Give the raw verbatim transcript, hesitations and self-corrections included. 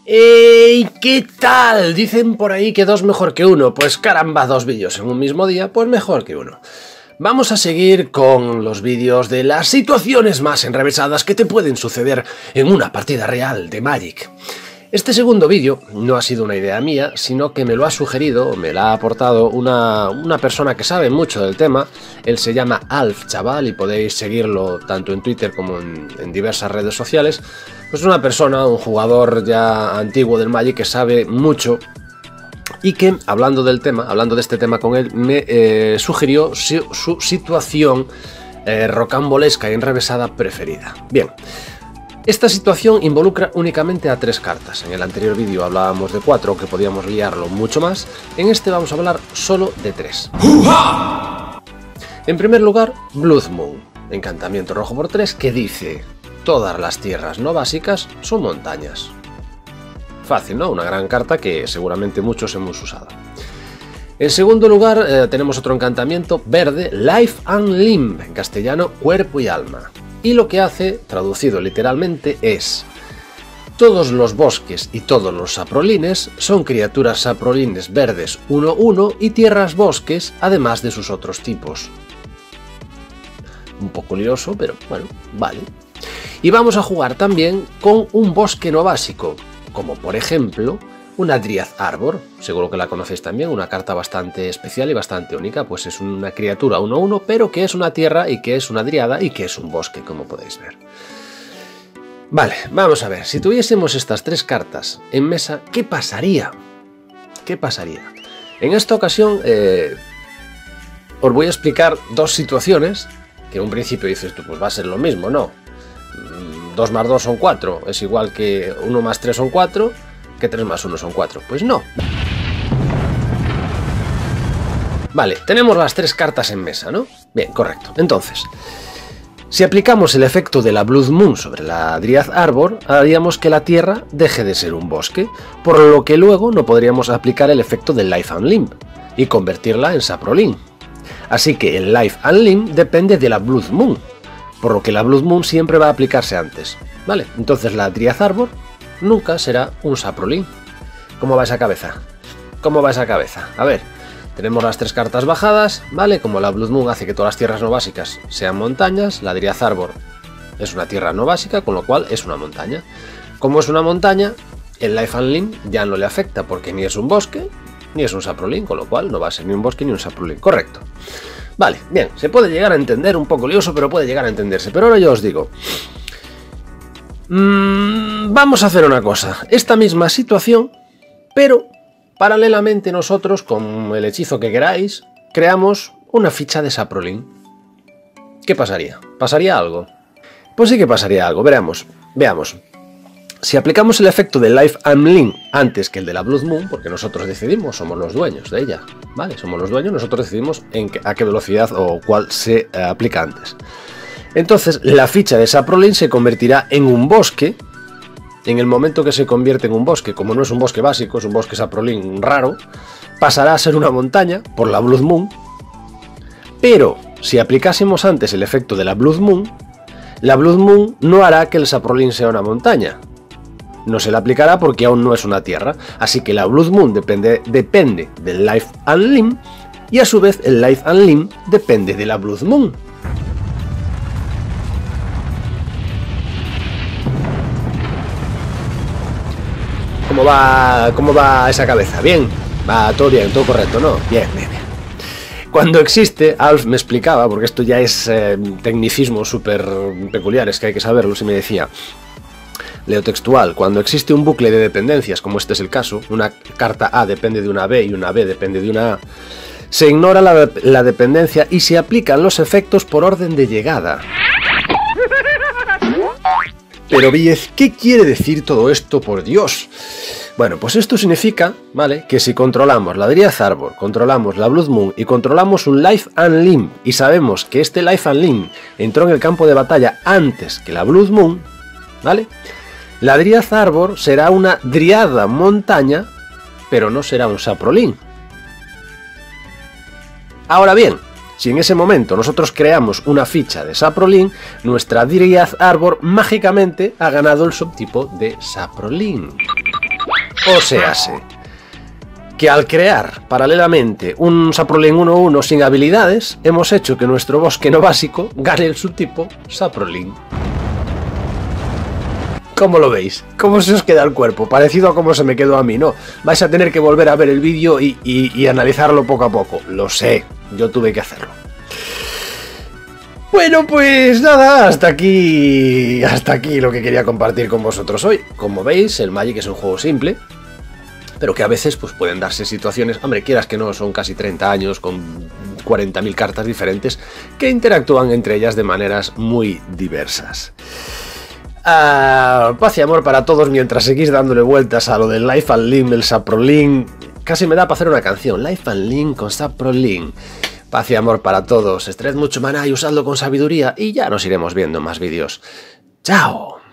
¡Ey! ¿Qué tal? Dicen por ahí que dos mejor que uno. Pues caramba, dos vídeos en un mismo día, pues mejor que uno. Vamos a seguir con los vídeos de las situaciones más enrevesadas que te pueden suceder en una partida real de Magic. Este segundo vídeo no ha sido una idea mía, sino que me lo ha sugerido, me lo ha aportado una, una persona que sabe mucho del tema. Él se llama Alf Chaval y podéis seguirlo tanto en Twitter como en, en diversas redes sociales. Pues una persona, un jugador ya antiguo del Magic que sabe mucho y que, hablando del tema, hablando de este tema con él, me eh, sugirió su, su situación eh, rocambolesca y enrevesada preferida. Bien. Esta situación involucra únicamente a tres cartas. En el anterior vídeo hablábamos de cuatro, que podíamos liarlo mucho más. En este vamos a hablar solo de tres. En primer lugar, Blood Moon, encantamiento rojo por tres que dice: todas las tierras no básicas son montañas. Fácil, ¿no? Una gran carta que seguramente muchos hemos usado. En segundo lugar, eh, tenemos otro encantamiento verde, Life and Limb, en castellano, cuerpo y alma. Y lo que hace, traducido literalmente, es: todos los bosques y todos los saprolines son criaturas saprolines verdes uno uno y tierras bosques, además de sus otros tipos. Un poco lioso, pero bueno, vale. Y vamos a jugar también con un bosque no básico, como por ejemplo una Dryad Arbor, seguro que la conocéis también, una carta bastante especial y bastante única, pues es una criatura uno uno, pero que es una tierra y que es una driada y que es un bosque, como podéis ver. Vale, vamos a ver, si tuviésemos estas tres cartas en mesa, ¿qué pasaría? ¿Qué pasaría? En esta ocasión eh, os voy a explicar dos situaciones, que en un principio dices tú, pues va a ser lo mismo, ¿no? dos más dos son cuatro, es igual que uno más tres son cuatro, que tres más uno son cuatro. Pues no. Vale, tenemos las tres cartas en mesa, ¿no? Bien, correcto. Entonces, si aplicamos el efecto de la Blood Moon sobre la Dryad Arbor, haríamos que la tierra deje de ser un bosque, por lo que luego no podríamos aplicar el efecto del Life and Limb y convertirla en saprolin. Así que el Life and Limb depende de la Blood Moon, por lo que la Blood Moon siempre va a aplicarse antes. Vale, entonces la Dryad Arbor nunca será un saprolin. ¿Cómo va esa cabeza? ¿Cómo va esa cabeza? A ver, tenemos las tres cartas bajadas, ¿vale? Como la Blood Moon hace que todas las tierras no básicas sean montañas, la Dryad Arbor es una tierra no básica, con lo cual es una montaña. Como es una montaña, el Life and Limb ya no le afecta, porque ni es un bosque, ni es un saprolin, con lo cual no va a ser ni un bosque ni un saprolin. Correcto. Vale, bien, se puede llegar a entender, un poco lioso, pero puede llegar a entenderse. Pero ahora yo os digo, mmm, vamos a hacer una cosa, esta misma situación, pero paralelamente nosotros, con el hechizo que queráis, creamos una ficha de saprolin. ¿Qué pasaría? ¿Pasaría algo? Pues sí que pasaría algo, veremos, veamos. Si aplicamos el efecto de Life and Limb antes que el de la Blood Moon, porque nosotros decidimos, somos los dueños de ella, ¿vale? Somos los dueños, nosotros decidimos en qué, a qué velocidad o cuál se eh, aplica antes. Entonces, la ficha de saprolin se convertirá en un bosque. En el momento que se convierte en un bosque, como no es un bosque básico, es un bosque saprolin raro, pasará a ser una montaña por la Blood Moon. Pero, si aplicásemos antes el efecto de la Blood Moon, la Blood Moon no hará que el saprolin sea una montaña. No se le aplicará porque aún no es una tierra, así que la Blood Moon depende, depende del Life and Limb y a su vez el Life and Limb depende de la Blood Moon. ¿Cómo va, cómo va esa cabeza? ¿Bien? Va todo bien, todo correcto, ¿no? Bien, bien, bien. Cuando existe, Alf me explicaba, porque esto ya es eh, tecnicismos súper peculiares que hay que saberlo, y me decía: leo textual, cuando existe un bucle de dependencias, como este es el caso, una carta A depende de una B y una B depende de una A, se ignora la, la dependencia y se aplican los efectos por orden de llegada. Pero Víez, ¿qué quiere decir todo esto, por Dios? Bueno, pues esto significa, ¿vale?, que si controlamos la Dryad Arbor, controlamos la Blood Moon y controlamos un Life and Limb y sabemos que este Life and Limb entró en el campo de batalla antes que la Blood Moon, ¿vale?, la Dryad Arbor será una driada montaña, pero no será un saprolin. Ahora bien, si en ese momento nosotros creamos una ficha de saprolin, nuestra Dryad Arbor mágicamente ha ganado el subtipo de saprolin. O sea, sé que al crear paralelamente un Saproling uno uno sin habilidades, hemos hecho que nuestro bosque no básico gane el subtipo Saproling. ¿Cómo lo veis? ¿Cómo se os queda el cuerpo? Parecido a cómo se me quedó a mí, ¿no? Vais a tener que volver a ver el vídeo y, y, y analizarlo poco a poco. Lo sé, yo tuve que hacerlo. Bueno, pues nada, hasta aquí, hasta aquí lo que quería compartir con vosotros hoy. Como veis, el Magic es un juego simple, pero que a veces pues, pueden darse situaciones, hombre, quieras que no, son casi treinta años con cuarenta mil cartas diferentes que interactúan entre ellas de maneras muy diversas. Uh, paz y amor para todos mientras seguís dándole vueltas a lo del Life and Limb, el Saproling. Casi me da para hacer una canción, Life and Limb con Saproling. Paz y amor para todos, extraed mucho maná y usadlo con sabiduría y ya nos iremos viendo en más vídeos. ¡Chao!